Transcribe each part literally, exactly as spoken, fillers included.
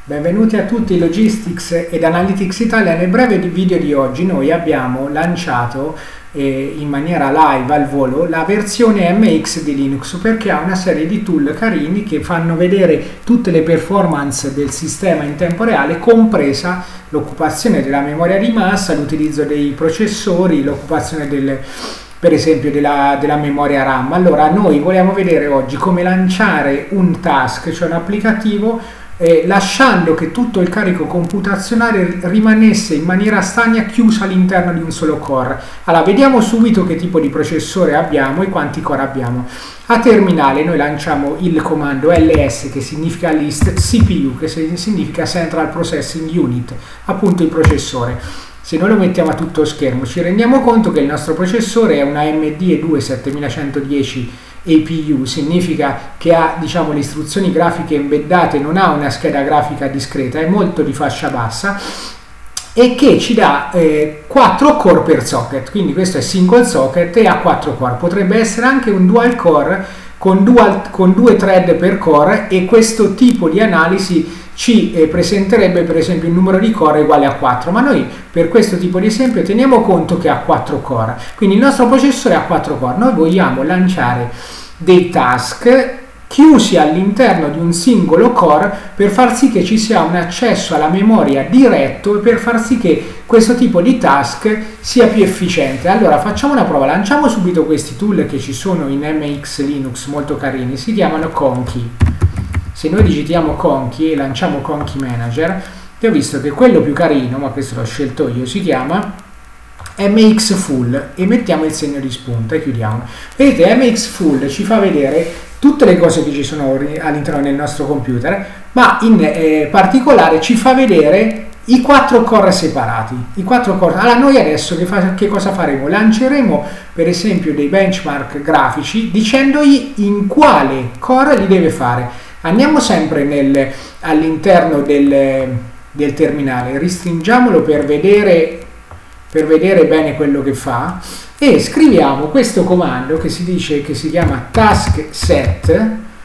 Benvenuti a tutti Logistics ed Analytics Italia. Nel breve video di oggi noi abbiamo lanciato eh, in maniera live al volo la versione M X di Linux, perché ha una serie di tool carini che fanno vedere tutte le performance del sistema in tempo reale, compresa l'occupazione della memoria di massa, l'utilizzo dei processori, l'occupazione del per esempio della, della memoria RAM. Allora noi vogliamo vedere oggi come lanciare un task, cioè un applicativo, Eh, lasciando che tutto il carico computazionale rimanesse in maniera stagna chiusa all'interno di un solo core. Allora, vediamo subito che tipo di processore abbiamo e quanti core abbiamo. A terminale noi lanciamo il comando L S, che significa list, C P U, che significa Central Processing Unit, appunto il processore. Se noi lo mettiamo a tutto schermo ci rendiamo conto che il nostro processore è una A M D E due settemilacentodieci A P U, significa che ha, diciamo, le istruzioni grafiche embeddate, non ha una scheda grafica discreta, è molto di fascia bassa e che ci dà eh, quattro core per socket, quindi questo è single socket e ha quattro core. Potrebbe essere anche un dual core con, dual, con due thread per core, e questo tipo di analisi ci eh, presenterebbe per esempio un numero di core uguale a quattro, ma noi per questo tipo di esempio teniamo conto che ha quattro core, quindi il nostro processore ha quattro core. Noi vogliamo lanciare dei task chiusi all'interno di un singolo core per far sì che ci sia un accesso alla memoria diretto e per far sì che questo tipo di task sia più efficiente. Allora facciamo una prova, lanciamo subito questi tool che ci sono in M X Linux, molto carini, si chiamano Conky. Se noi digitiamo Conky e lanciamo Conky Manager, vi ho visto che quello più carino, ma questo l'ho scelto io, si chiama M X Full, e mettiamo il segno di spunta e chiudiamo. Vedete, M X Full ci fa vedere tutte le cose che ci sono all'interno del nostro computer, ma in eh, particolare ci fa vedere i quattro core separati. I quattro core. Allora noi adesso che, fa, che cosa faremo? Lanceremo per esempio dei benchmark grafici dicendogli in quale core li deve fare. Andiamo sempre all'interno del, del terminale, restringiamolo per vedere, per vedere bene quello che fa, e scriviamo questo comando che si dice che si chiama task set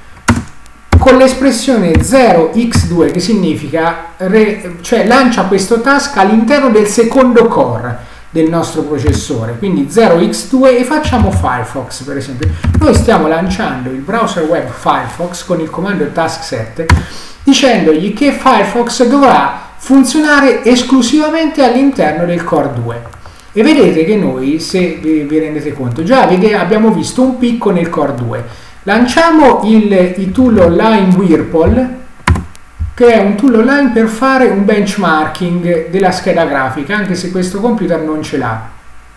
con l'espressione zero x due, che significa re, cioè lancia questo task all'interno del secondo core del nostro processore, quindi zero x due, e facciamo Firefox per esempio. Noi stiamo lanciando il browser web Firefox con il comando task set, dicendogli che Firefox dovrà funzionare esclusivamente all'interno del core due. E vedete che noi, se vi rendete conto, già vede, abbiamo visto un picco nel core due. Lanciamo il, il tool online Whirlpool, che è un tool online per fare un benchmarking della scheda grafica, anche se questo computer non ce l'ha.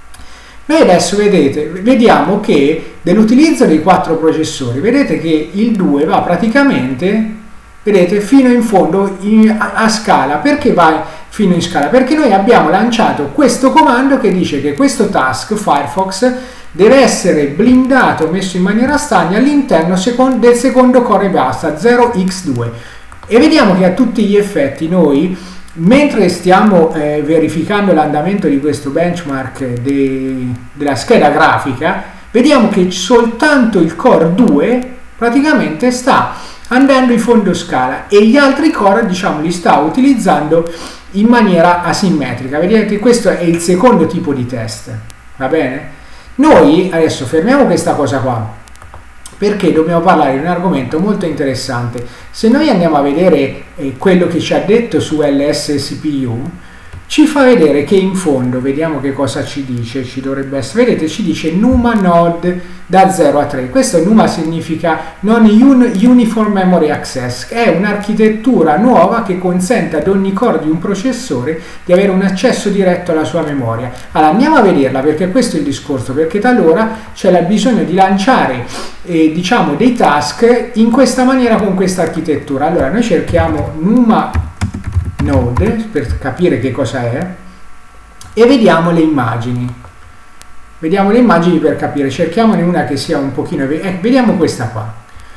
Noi adesso vedete, vediamo che dell'utilizzo dei quattro processori, vedete che il due va praticamente, vedete, fino in fondo in, a, a scala. Perché va fino in scala? Perché noi abbiamo lanciato questo comando che dice che questo task Firefox deve essere blindato, messo in maniera stagna all'interno second, del secondo core e basta, zero x due. E vediamo che a tutti gli effetti noi, mentre stiamo eh, verificando l'andamento di questo benchmark de, della scheda grafica, vediamo che soltanto il core due praticamente sta andando in fondo scala e gli altri core, diciamo, li sta utilizzando in maniera asimmetrica. Vedete, questo è il secondo tipo di test, va bene? Noi adesso fermiamo questa cosa qua, perché dobbiamo parlare di un argomento molto interessante. Se noi andiamo a vedere eh, quello che ci ha detto su L S C P U, ci fa vedere che in fondo, vediamo che cosa ci dice, ci dovrebbe essere, vedete, ci dice NUMA node da zero a tre. Questo NUMA significa Non Uniform Memory Access, è un'architettura nuova che consente ad ogni core di un processore di avere un accesso diretto alla sua memoria. Allora andiamo a vederla, perché questo è il discorso, perché talora c'è bisogno di lanciare eh, diciamo dei task in questa maniera, con questa architettura. Allora noi cerchiamo NUMA node per capire che cosa è e vediamo le immagini. Vediamo le immagini per capire, cerchiamone una che sia un pochino, eh, vediamo questa qua.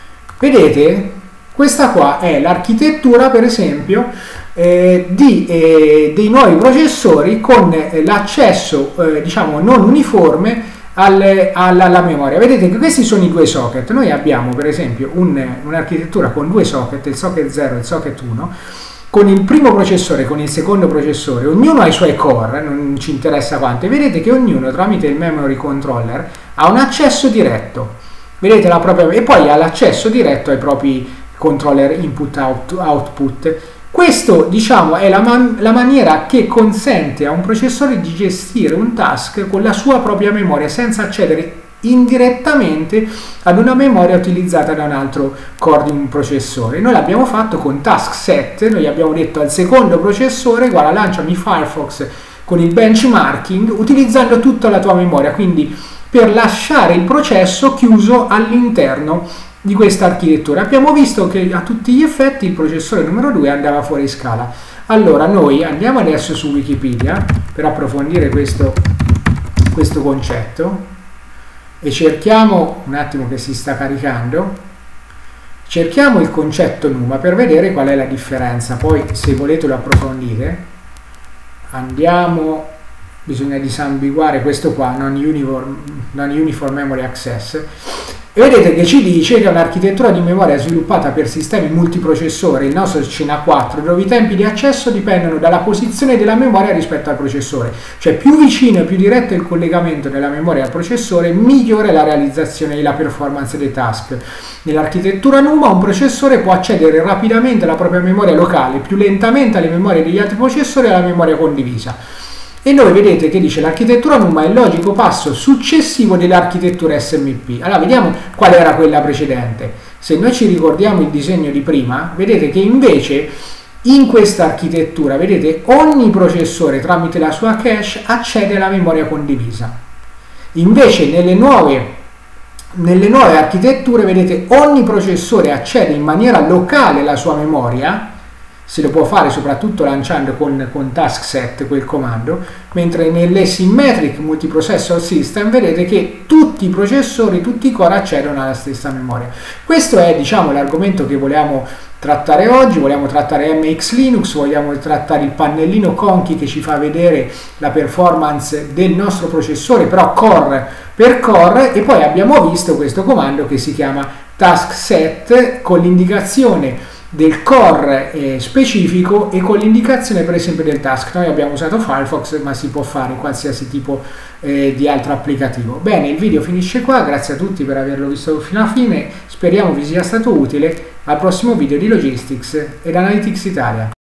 Vedete, questa qua è l'architettura per esempio eh, di, eh, dei nuovi processori con eh, l'accesso eh, diciamo non uniforme alle, alla, alla memoria. Vedete che questi sono i due socket. Noi abbiamo per esempio un, un'architettura con due socket, il socket zero e il socket uno, con il primo processore e con il secondo processore, ognuno ha i suoi core, non ci interessa quanto, e vedete che ognuno tramite il memory controller ha un accesso diretto, vedete la propria, e poi ha l'accesso diretto ai propri controller input out, output. Questo, diciamo, è la, man la maniera che consente a un processore di gestire un task con la sua propria memoria senza accedere indirettamente ad una memoria utilizzata da un altro core di un processore. Noi l'abbiamo fatto con task set, noi abbiamo detto al secondo processore: guarda, lanciami Firefox con il benchmarking utilizzando tutta la tua memoria, quindi per lasciare il processo chiuso all'interno di questa architettura. Abbiamo visto che a tutti gli effetti il processore numero due andava fuori scala. Allora noi andiamo adesso su Wikipedia per approfondire questo, questo concetto e cerchiamo, un attimo che si sta caricando, cerchiamo il concetto NUMA per vedere qual è la differenza. Poi se volete lo approfondite. Andiamo, bisogna disambiguare questo qua, non uniform, non uniform memory access, e vedete che ci dice che è un'architettura di memoria sviluppata per sistemi multiprocessore, il nostro ce n'ha quattro, dove i tempi di accesso dipendono dalla posizione della memoria rispetto al processore, cioè più vicino e più diretto il collegamento della memoria al processore, migliore è la realizzazione e la performance dei task. Nell'architettura NUMA un processore può accedere rapidamente alla propria memoria locale, più lentamente alle memorie degli altri processori e alla memoria condivisa. E noi vedete che dice l'architettura NUMA è il logico passo successivo dell'architettura S M P. Allora vediamo qual era quella precedente. Se noi ci ricordiamo il disegno di prima, vedete che invece in questa architettura, vedete, ogni processore tramite la sua cache accede alla memoria condivisa. Invece nelle nuove, nelle nuove architetture, vedete, ogni processore accede in maniera locale alla sua memoria. Se lo può fare soprattutto lanciando con, con task set quel comando, mentre nell'asymmetric multiprocessor system vedete che tutti i processori, tutti i core accedono alla stessa memoria. Questo è, diciamo, l'argomento che vogliamo trattare oggi. Vogliamo trattare M X Linux, vogliamo trattare il pannellino Conchi che ci fa vedere la performance del nostro processore, però core per core, e poi abbiamo visto questo comando che si chiama task set con l'indicazione del core eh, specifico e con l'indicazione per esempio del task. Noi abbiamo usato Firefox, ma si può fare qualsiasi tipo eh, di altro applicativo. Bene, il video finisce qua, grazie a tutti per averlo visto fino alla fine, speriamo vi sia stato utile. Al prossimo video di Logistics ed Analytics Italia.